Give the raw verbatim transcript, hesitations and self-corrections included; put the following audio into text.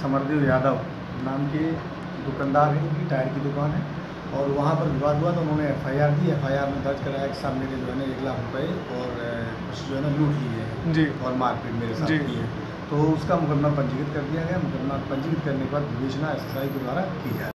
समरदेव यादव नाम के दुकानदार हैं, उनकी टायर की दुकान है और वहाँ पर विवाद हुआ तो उन्होंने एफ आई आर दी। एफ आई आर में दर्ज कराया कि साहब मेरे जो है ना एक लाख रुपए और कुछ जो है ना लूट लिए हैं जी और मारपीट मेरे साथ की है। तो उसका मुकदमा पंजीकृत कर दिया गया। मुकदमा पंजीकृत करने के बाद विवेचना एस एस आई के द्वारा की जाए।